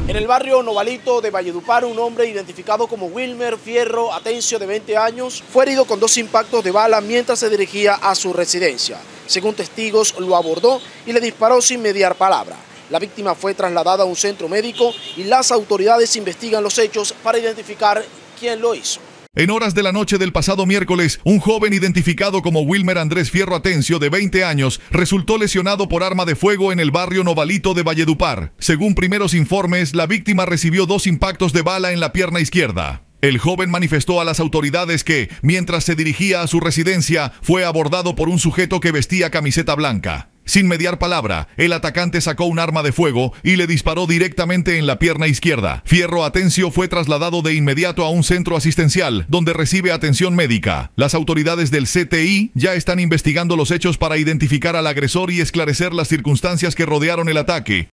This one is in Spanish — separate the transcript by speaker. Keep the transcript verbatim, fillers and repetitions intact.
Speaker 1: En el barrio Novalito de Valledupar, un hombre identificado como Wilmer Fierro Atencio, de veinte años, fue herido con dos impactos de bala mientras se dirigía a su residencia. Según testigos, lo abordó y le disparó sin mediar palabra. La víctima fue trasladada a un centro médico y las autoridades investigan los hechos para identificar quién lo hizo.
Speaker 2: En horas de la noche del pasado miércoles, un joven identificado como Wilmer Andrés Fierro Atencio, de veinte años, resultó lesionado por arma de fuego en el barrio Novalito de Valledupar. Según primeros informes, la víctima recibió dos impactos de bala en la pierna izquierda. El joven manifestó a las autoridades que, mientras se dirigía a su residencia, fue abordado por un sujeto que vestía camiseta blanca. Sin mediar palabra, el atacante sacó un arma de fuego y le disparó directamente en la pierna izquierda. Fierro Atencio fue trasladado de inmediato a un centro asistencial, donde recibe atención médica. Las autoridades del C T I ya están investigando los hechos para identificar al agresor y esclarecer las circunstancias que rodearon el ataque.